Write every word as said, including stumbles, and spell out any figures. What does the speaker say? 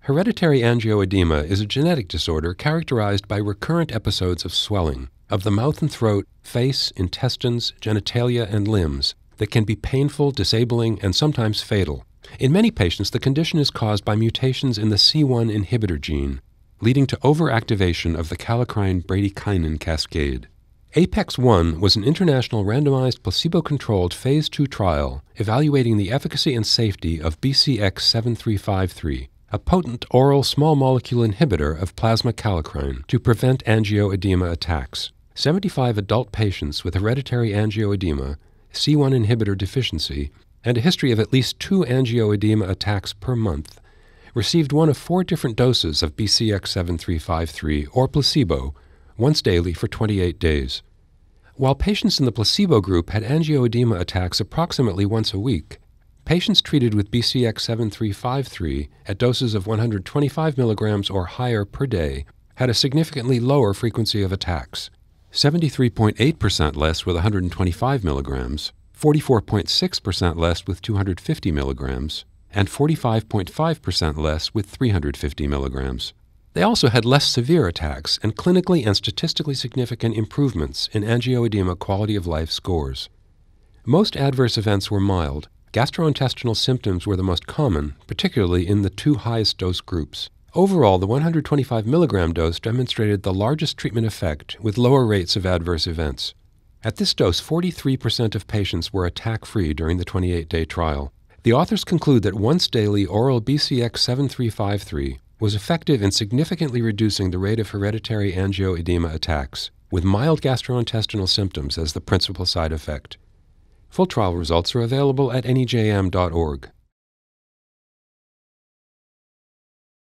Hereditary angioedema is a genetic disorder characterized by recurrent episodes of swelling of the mouth and throat, face, intestines, genitalia, and limbs that can be painful, disabling, and sometimes fatal. In many patients, the condition is caused by mutations in the C one inhibitor gene, leading to overactivation of the kallikrein-bradykinin cascade. APEX one was an international randomized placebo-controlled phase two trial evaluating the efficacy and safety of B C X seven three five three, a potent oral small molecule inhibitor of plasma kallikrein, to prevent angioedema attacks. seventy-five adult patients with hereditary angioedema, C one inhibitor deficiency, and a history of at least two angioedema attacks per month received one of four different doses of B C X seven three five three or placebo once daily for twenty-eight days. While patients in the placebo group had angioedema attacks approximately once a week, patients treated with B C X seven three five three at doses of one hundred twenty-five milligrams or higher per day had a significantly lower frequency of attacks, seventy-three point eight percent less with one hundred twenty-five milligrams, forty-four point six percent less with two hundred fifty milligrams, and forty-five point five percent less with three hundred fifty milligrams. They also had less severe attacks and clinically and statistically significant improvements in angioedema quality of life scores. Most adverse events were mild. Gastrointestinal symptoms were the most common, particularly in the two highest dose groups. Overall, the one hundred twenty-five milligram dose demonstrated the largest treatment effect with lower rates of adverse events. At this dose, forty-three percent of patients were attack-free during the twenty-eight day trial. The authors conclude that once-daily oral B C X seven three five three was effective in significantly reducing the rate of hereditary angioedema attacks, with mild gastrointestinal symptoms as the principal side effect. Full trial results are available at N E J M dot org.